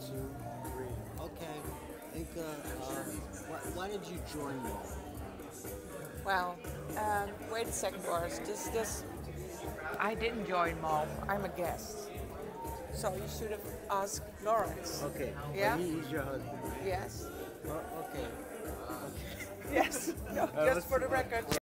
two, three. Okay. Inka, why did you join Mall? Well, wait a second, Boris. This. I didn't join Mom. I'm a guest. So you should have asked Lawrence. Okay, but Yeah? he's your husband, right? Yes. Okay. Okay. Yes. No, just Let's for see. the record.